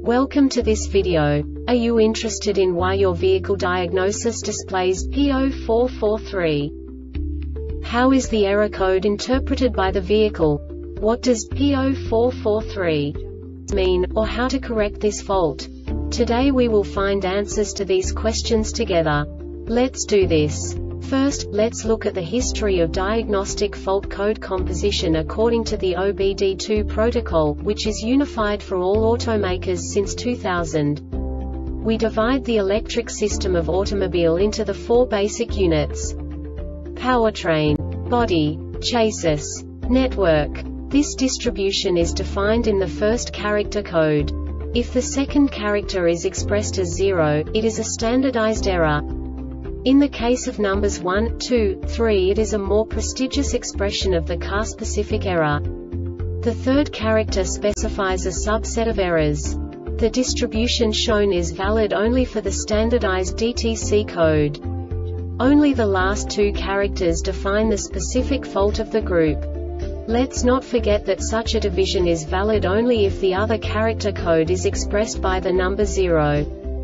Welcome to this video. Are you interested in why your vehicle diagnosis displays P0443? How is the error code interpreted by the vehicle? What does P0443 mean, or how to correct this fault? Today we will find answers to these questions together. Let's do this. First, let's look at the history of diagnostic fault code composition according to the OBD2 protocol, which is unified for all automakers since 2000. We divide the electric system of automobile into the four basic units: powertrain, body, chassis, network. This distribution is defined in the first character code. If the second character is expressed as 0, it is a standardized error. In the case of numbers 1, 2, 3, it is a more prestigious expression of the car-specific error. The third character specifies a subset of errors. The distribution shown is valid only for the standardized DTC code. Only the last two characters define the specific fault of the group. Let's not forget that such a division is valid only if the other character code is expressed by the number 0.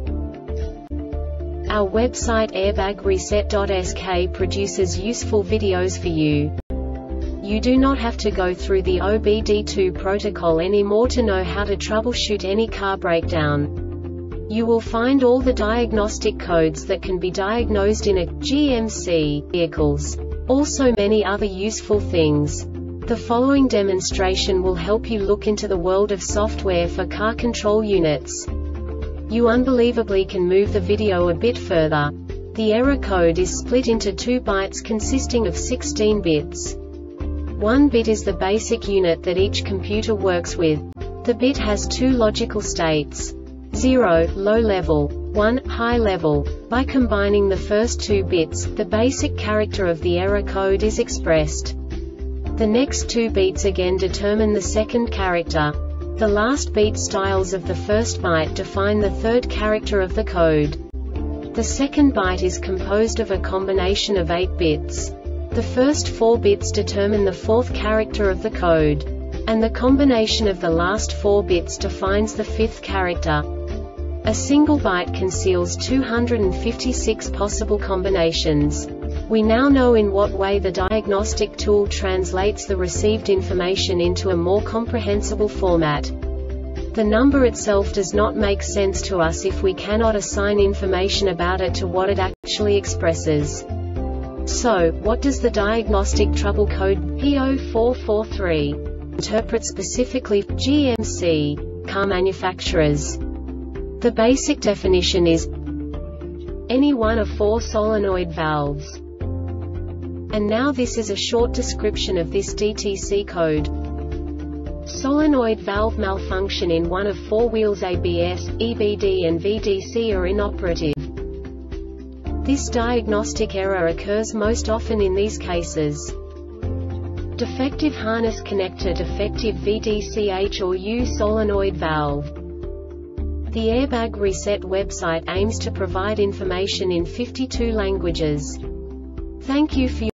Our website airbagreset.sk produces useful videos for you. You do not have to go through the OBD2 protocol anymore to know how to troubleshoot any car breakdown. You will find all the diagnostic codes that can be diagnosed in a GMC vehicles. Also many other useful things. The following demonstration will help you look into the world of software for car control units. You unbelievably can move the video a bit further. The error code is split into 2 bytes consisting of 16 bits. 1 bit is the basic unit that each computer works with. The bit has 2 logical states: 0, low level, 1, high level. By combining the first 2 bits, the basic character of the error code is expressed. The next 2 beats again determine the second character. The last beat styles of the first byte define the third character of the code. The second byte is composed of a combination of 8 bits. The first 4 bits determine the fourth character of the code. And the combination of the last 4 bits defines the fifth character. A single byte conceals 256 possible combinations. We now know in what way the diagnostic tool translates the received information into a more comprehensible format. The number itself does not make sense to us if we cannot assign information about it to what it actually expresses. So, what does the diagnostic trouble code P0443 interpret specifically for GMC car manufacturers? The basic definition is any one of 4 solenoid valves. And now this is a short description of this DTC code. Solenoid valve malfunction in one of 4 wheels ABS, EBD and VDC are inoperative. This diagnostic error occurs most often in these cases: defective harness connector, defective VDC or U solenoid valve. The Airbag Reset website aims to provide information in 52 languages. Thank you for